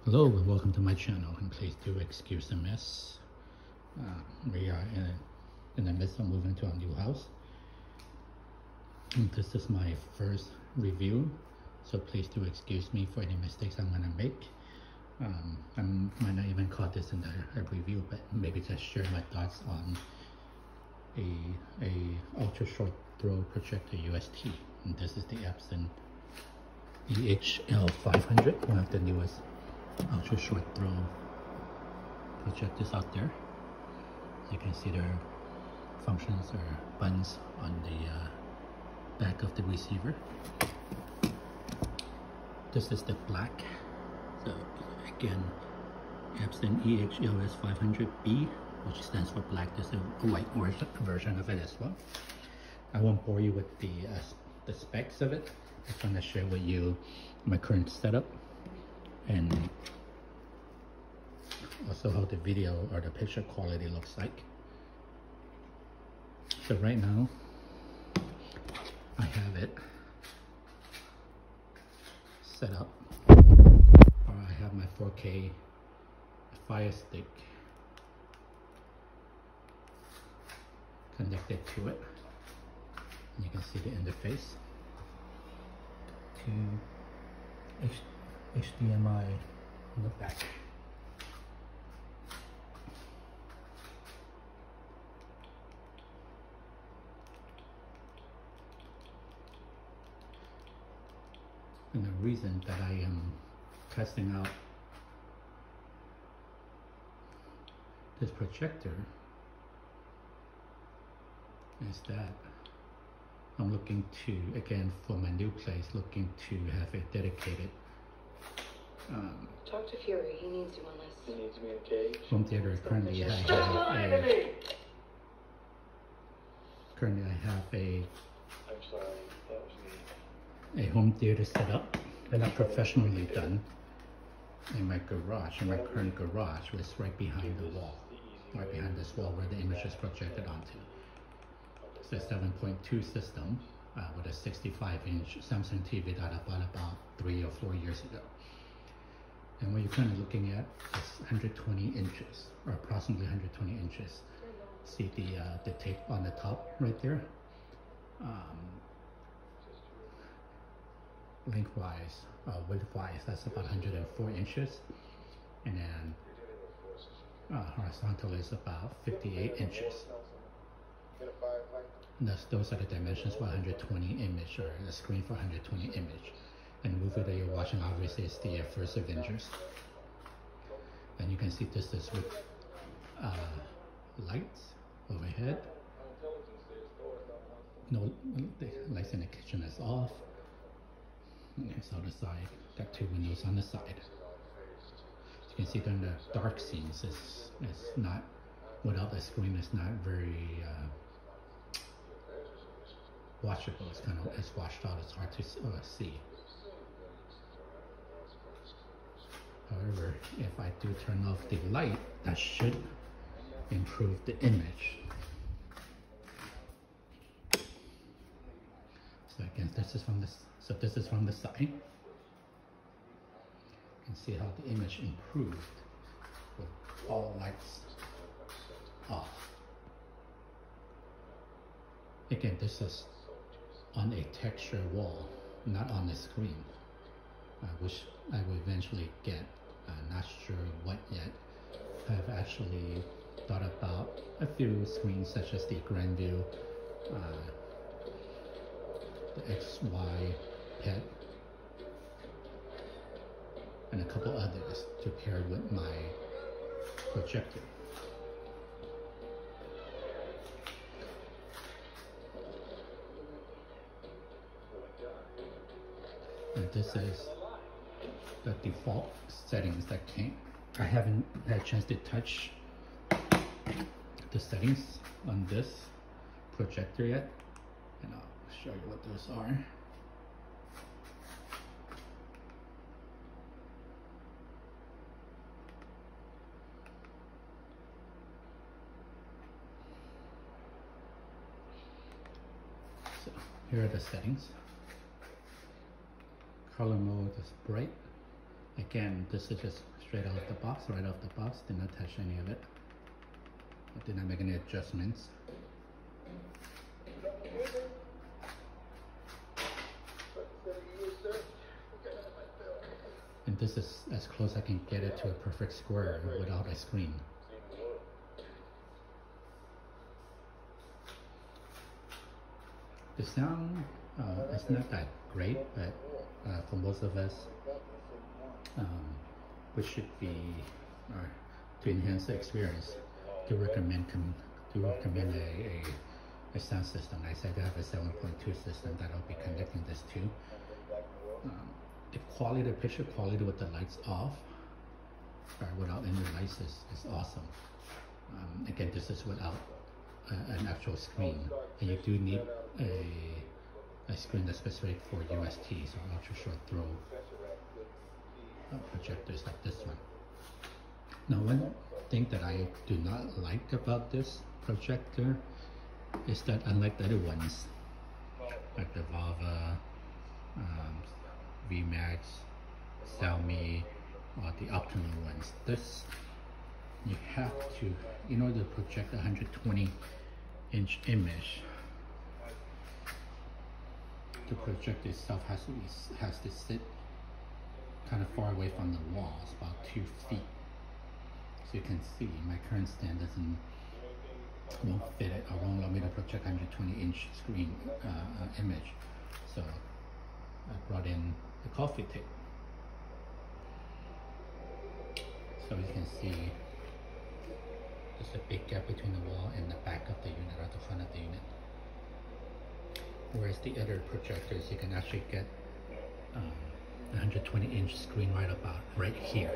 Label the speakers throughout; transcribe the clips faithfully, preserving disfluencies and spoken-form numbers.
Speaker 1: Hello and welcome to my channel, and please do excuse the mess. Uh, we are in, in the midst of moving to a new house. And this is my first review, so please do excuse me for any mistakes I'm going to make. Um, I might not even call this in a, a review, but maybe just share my thoughts on a, a ultra short throw projector U S T. And this is the Epson E H L five hundred, one of the newest ultra short throw projectors out there. As you can see, there are functions or buttons on the uh, back of the receiver. This is the black, so again, Epson E H L S five hundred B, which stands for black. There's a white version of it as well. I won't bore you with the uh, the specs of it. I just want to share with you my current setup and also how the video or the picture quality looks like. So right now I have it set up, or I have my four K Fire Stick connected to it, and you can see the interface to H D M I on the back. And the reason that I am testing out this projector is that I'm looking to, again, for my new place, looking to have a dedicated um,
Speaker 2: talk to Fury. He needs you on this.
Speaker 3: He needs me in a cage.
Speaker 1: home theater. Currently I have a, currently I have a
Speaker 3: I'm sorry, that was me.
Speaker 1: a home theater set up that I've professionally done in my garage, in my current garage, which is right behind the wall, right behind this wall where the image is projected onto. It's a seven point two system uh, with a sixty-five inch Samsung T V that I bought about three or four years ago. And what you're kind of looking at is one hundred twenty inches, or approximately one hundred twenty inches. See the uh, the tape on the top right there? Um, lengthwise, uh, widthwise, that's about one hundred four inches, and then uh, horizontally is about fifty-eight inches. And that's, those are the dimensions for one hundred twenty image, or the screen for one hundred twenty image. And the movie that you're watching obviously is the uh, first Avengers. And you can see this is with uh, lights overhead. No, the lights in the kitchen is off. And it's on the side, got two windows on the side. As you can see during the dark scenes, it's, it's not, without the screen, it's not very uh, watchable. It's kind of, it's washed out, it's hard to uh, see. However, if I do turn off the light, that should improve the image. So again, this is from the so this is from the side. You can see how the image improved with all lights off. Again, this is on a texture wall, not on the screen, uh, which I will eventually get. Uh, not sure what yet. I've actually thought about a few screens such as the Grand View, uh, the X Y Pet, and a couple others to pair with my projector. And this is the default settings that came. I haven't had a chance to touch the settings on this projector yet, and I'll show you what those are. So here are the settings. Color mode is bright. I Again, this is just straight out of the box, right off the box. Did not touch any of it. I did not make any adjustments. And this is as close as I can get it to a perfect square without a screen. The sound uh, is not that great, but uh, for most of us, um, we should be, uh, to enhance the experience, to recommend to recommend a, a, a sound system. I said I have a seven point two system that I'll be connecting this to. Um, the quality, the picture quality with the lights off, or without any lights, is, is awesome. Um, again, this is without uh, an actual screen, and you do need a, a screen that's specific for U S T, so ultra short throw uh, projectors like this one. Now, one thing that I do not like about this projector is that unlike the other ones, like the Vava, um, V MAX, Xiaomi, or the optimal ones, this, you have to, in order to project a one hundred twenty inch image, the projector itself has to, be, has to sit kind of far away from the wall. It's about two feet. So you can see my current stand doesn't, won't fit it, or won't allow me to project one hundred twenty inch screen uh, uh, image. So I brought in the coffee tape. So you can see there's a big gap between the wall and the back of the unit, or the front of the unit. Whereas the other projectors, you can actually get um, one hundred twenty inch screen right about right here.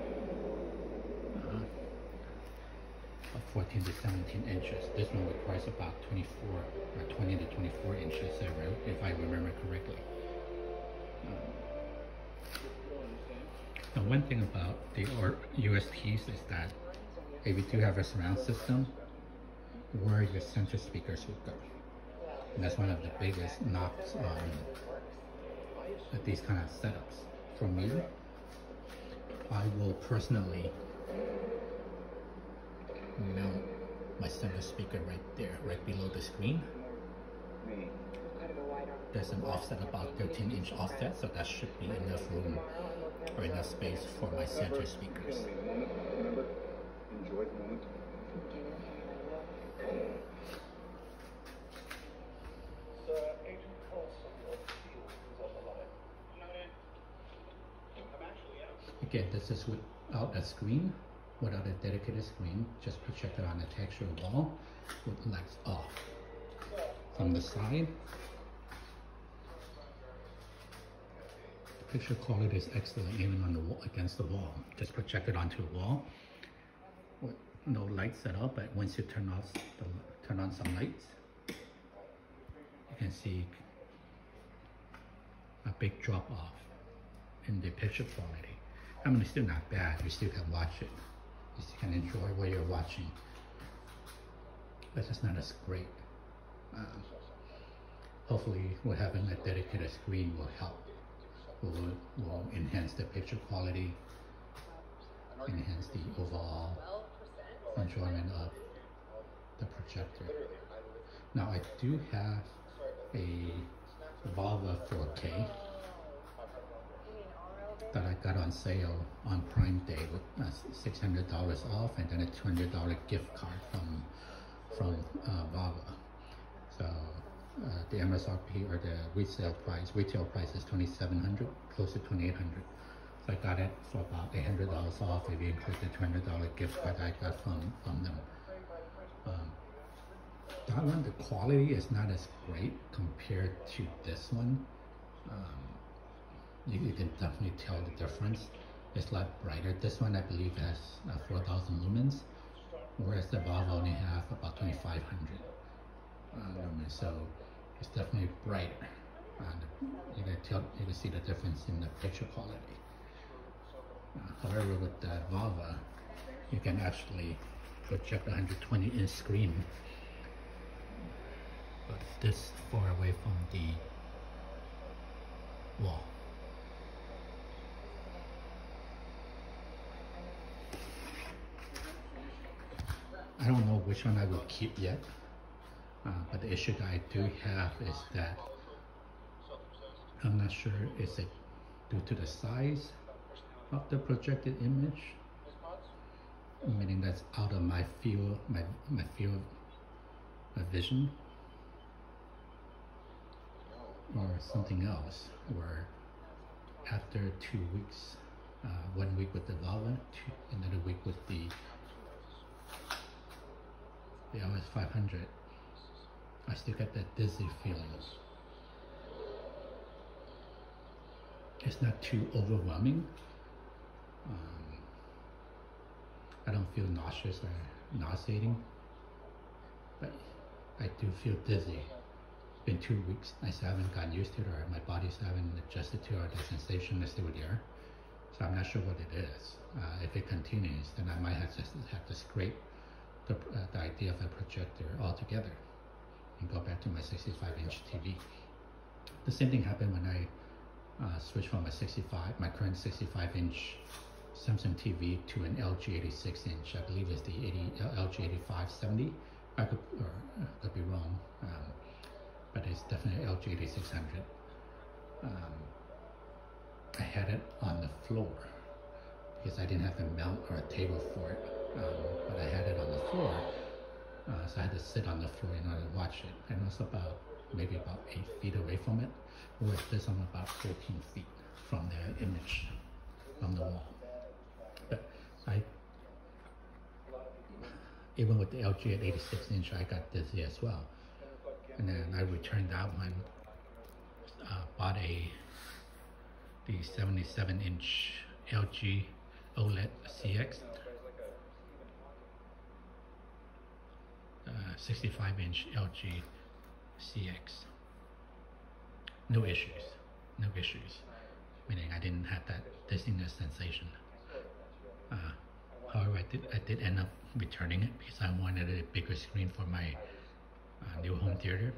Speaker 1: Uh, fourteen to seventeen inches. This one requires about twenty-four or twenty to twenty-four inches, if I remember correctly. Um, now, one thing about the U S Ts is that if you do have a surround system, where your center speakers would go. And that's one of the biggest knocks on these kind of setups. For me, I will personally mount my center speaker right there, right below the screen. There's an offset, about thirteen inch offset, so that should be enough room or enough space for my center speakers. Again, this is without a screen, without a dedicated screen, just projected on a textured wall with lights off. From the side, the picture quality is excellent even on the wall, against the wall. Just projected onto a wall with no lights at all, but once you turn off the, turn on some lights, you can see a big drop off in the picture quality. I mean, it's still not bad. You still can watch it. You still can enjoy what you're watching. But it's not as great. Um, hopefully, what having a dedicated screen will help. Will, will enhance the picture quality, enhance the overall enjoyment of the projector. Now, I do have a Vava four K that I got on sale on Prime Day with uh, six hundred dollars off, and then a two hundred dollar gift card from from uh, Vava. So uh, the M S R P, or the resale price, retail price is twenty-seven hundred dollars, close to twenty-eight hundred dollars. So I got it for about eight hundred dollars off if you include the two hundred dollar gift card I got from, from them. Um, that one, the quality is not as great compared to this one. Um, You, you can definitely tell the difference. It's a lot brighter. This one, I believe, has uh, four thousand lumens, whereas the Vava only have about twenty-five hundred uh, lumens. So it's definitely brighter. Uh, you can tell, you can see the difference in the picture quality. Uh, however, with the Vava, you can actually project a one hundred twenty inch screen, but this far away from the wall. which one I will keep yet. Uh, but the issue that I do have is that I'm not sure, is it due to the size of the projected image, meaning that's out of my field, my, my field of vision, or something else, where after two weeks, uh, one week with the Volvo, two, another week with the the L S five hundred, I still get that dizzy feeling. It's not too overwhelming. Um, I don't feel nauseous or nauseating, but I do feel dizzy. It's been two weeks. I still haven't gotten used to it, or my body's haven't adjusted to it, or the sensation is still there. So I'm not sure what it is. Uh, if it continues, then I might have to have to scrape the, uh, the idea of a projector altogether and go back to my sixty-five inch T V. The same thing happened when I uh, switched from a sixty-five, my current sixty-five inch Samsung T V to an L G eighty-six inch. I believe it's the eighty, L G eighty-five seventy. I could, or I could be wrong, um, but it's definitely L G eighty-six hundred. Um, I had it on the floor because I didn't have a mount or a table for it, um, but I had it on the floor, uh, so I had to sit on the floor in order to watch it. And it was about maybe about eight feet away from it, whereas this I'm about fourteen feet from the image on the wall. But I, even with the L G at eighty-six inch, I got dizzy as well. And then I returned that one, uh, bought a the seventy-seven inch L G OLED C X, uh, sixty-five inch L G C X. No issues, no issues. Meaning I didn't have that dizziness sensation. Uh, however, I did, I did end up returning it because I wanted a bigger screen for my uh, new home theater.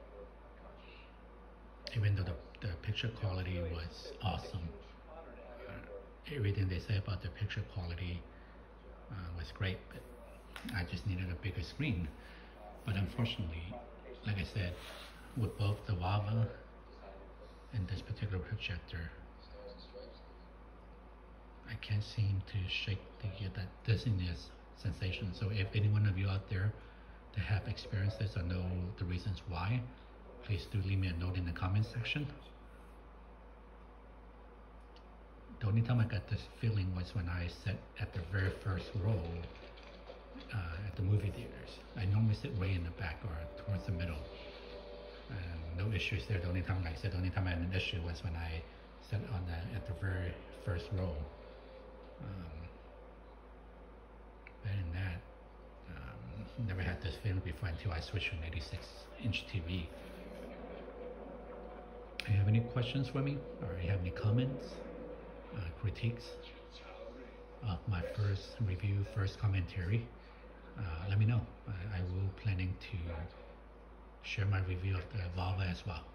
Speaker 1: Even though the, the picture quality was awesome, uh, everything they say about the picture quality uh, was great, but I just needed a bigger screen. But unfortunately, like I said, with both the Volvo and this particular projector, I can't seem to shake the, that dizziness sensation. So if any one of you out there that have experienced this or know the reasons why, please do leave me a note in the comment section. The only time I got this feeling was when I sat at the very first row uh, at the movie theaters. I normally sit way in the back or towards the middle. And no issues there. The only time, like I said, the only time I had an issue was when I sat on the, at the very first row. Um, other than that, um, never had this feeling before until I switched to an eighty-six inch T V. Do you have any questions for me, or you have any comments, uh, critiques of my first review, first commentary? Uh, let me know. I, I will planning to share my review of the Volvo as well.